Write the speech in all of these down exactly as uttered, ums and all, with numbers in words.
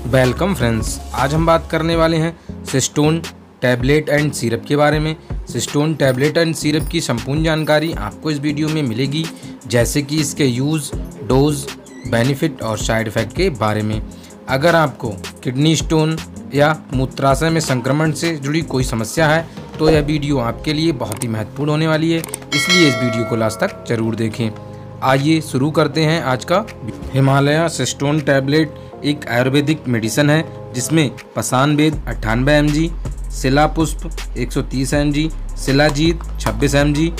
Welcome friends, आज हम बात करने वाले हैं सिस्टोन टैबलेट एंड सिरप के बारे में। सिस्टोन टैबलेट एंड सिरप की संपूर्ण जानकारी आपको इस वीडियो में मिलेगी, जैसे कि इसके यूज़, डोज, बेनिफिट और साइड इफ़ेक्ट के बारे में। अगर आपको किडनी स्टोन या मूत्राशय में संक्रमण से जुड़ी कोई समस्या है तो यह वीडियो आपके लिए बहुत ही महत्वपूर्ण होने वाली है, इसलिए इस वीडियो को लास्ट तक जरूर देखें। आइए शुरू करते हैं आज का। हिमालय सिस्टोन टैबलेट एक आयुर्वेदिक मेडिसिन है जिसमें पसानबेद अट्ठानवे एम जी, शिलापुष्प एक सौ तीस एम जी, शिलाजीत छब्बीस एम जी,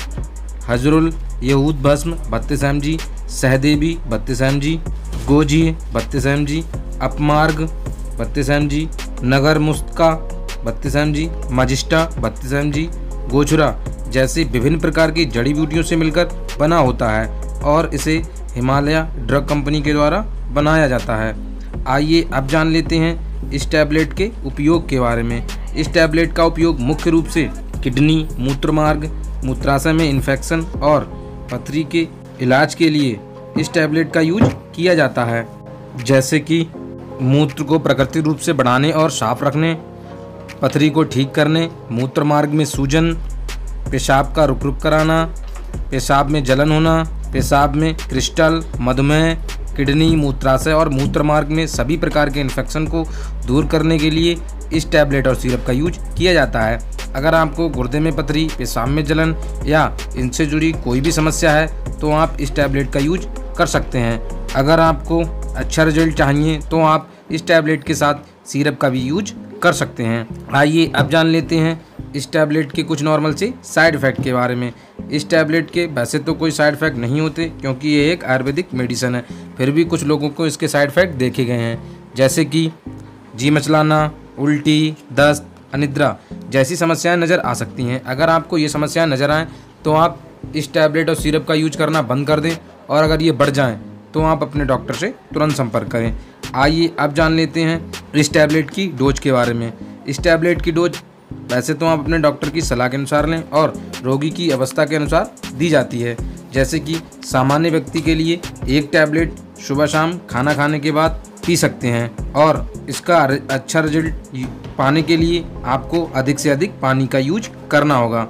हजरुल यहूद भस्म बत्तीस एम जी, सहदेवी बत्तीस एम जी, गोजी बत्तीस एम जी, अपमार्ग बत्तीस एम जी, नगर मुस्का बत्तीस एम जी, मजिस्टा बत्तीस एम जी, गोचुरा जैसे विभिन्न प्रकार की जड़ी बूटियों से मिलकर बना होता है और इसे हिमालय ड्रग कंपनी के द्वारा बनाया जाता है। आइए अब जान लेते हैं इस टैबलेट के उपयोग के बारे में। इस टैबलेट का उपयोग मुख्य रूप से किडनी, मूत्रमार्ग, मूत्राशय में इन्फेक्शन और पथरी के इलाज के लिए इस टैबलेट का यूज किया जाता है, जैसे कि मूत्र को प्राकृतिक रूप से बढ़ाने और साफ रखने, पथरी को ठीक करने, मूत्रमार्ग में सूजन, पेशाब का रुक रुक कराना, पेशाब में जलन होना, पेशाब में क्रिस्टल, मधुमेह, किडनी, मूत्राशय और मूत्रमार्ग में सभी प्रकार के इन्फेक्शन को दूर करने के लिए इस टैबलेट और सिरप का यूज किया जाता है। अगर आपको गुर्दे में पथरी, पेशाब में जलन या इनसे जुड़ी कोई भी समस्या है तो आप इस टैबलेट का यूज कर सकते हैं। अगर आपको अच्छा रिजल्ट चाहिए तो आप इस टैबलेट के साथ सिरप का भी यूज कर सकते हैं। आइए अब जान लेते हैं इस टैबलेट के कुछ नॉर्मल से साइड इफ़ेक्ट के बारे में। इस टैबलेट के वैसे तो कोई साइड इफ़ेक्ट नहीं होते क्योंकि ये एक आयुर्वेदिक मेडिसिन है, फिर भी कुछ लोगों को इसके साइड इफ़ेक्ट देखे गए हैं, जैसे कि जी मचलाना, उल्टी, दस्त, अनिद्रा जैसी समस्याएं नज़र आ सकती हैं। अगर आपको ये समस्याएं नज़र आएँ तो आप इस टैबलेट और सिरप का यूज करना बंद कर दें, और अगर ये बढ़ जाएँ तो आप अपने डॉक्टर से तुरंत संपर्क करें। आइए अब जान लेते हैं इस टैबलेट की डोज के बारे में। इस टैबलेट की डोज वैसे तो आप अपने डॉक्टर की सलाह के अनुसार लें और रोगी की अवस्था के अनुसार दी जाती है, जैसे कि सामान्य व्यक्ति के लिए एक टैबलेट सुबह शाम खाना खाने के बाद पी सकते हैं, और इसका अच्छा रिजल्ट पाने के लिए आपको अधिक से अधिक पानी का यूज करना होगा।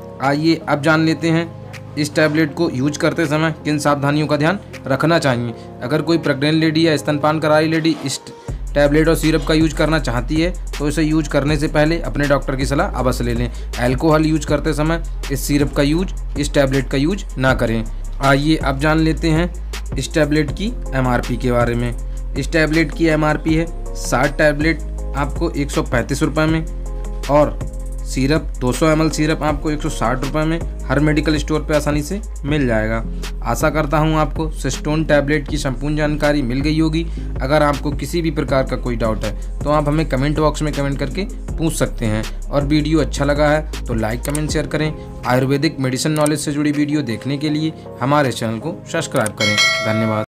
आइए अब जान लेते हैं इस टैबलेट को यूज करते समय किन सावधानियों का ध्यान रखना चाहिए। अगर कोई प्रेग्नेंट लेडी या स्तनपान कराई लेडी इस टैबलेट और सिरप का यूज करना चाहती है तो इसे यूज करने से पहले अपने डॉक्टर की सलाह अवश्य ले लें। अल्कोहल यूज करते समय इस सिरप का यूज, इस टैबलेट का यूज ना करें। आइए अब जान लेते हैं इस टैबलेट की एमआरपी के बारे में। इस टैबलेट की एमआरपी है साठ टैबलेट आपको एक सौ पैंतीस रुपये में, और सिरप दो सौ एम एल सिरप आपको एक सौ साठ रुपये में हर मेडिकल स्टोर पे आसानी से मिल जाएगा। आशा करता हूँ आपको सिस्टोन टैबलेट की संपूर्ण जानकारी मिल गई होगी। अगर आपको किसी भी प्रकार का कोई डाउट है तो आप हमें कमेंट बॉक्स में कमेंट करके पूछ सकते हैं, और वीडियो अच्छा लगा है तो लाइक, कमेंट, शेयर करें। आयुर्वेदिक मेडिसिन नॉलेज से जुड़ी वीडियो देखने के लिए हमारे चैनल को सब्सक्राइब करें। धन्यवाद।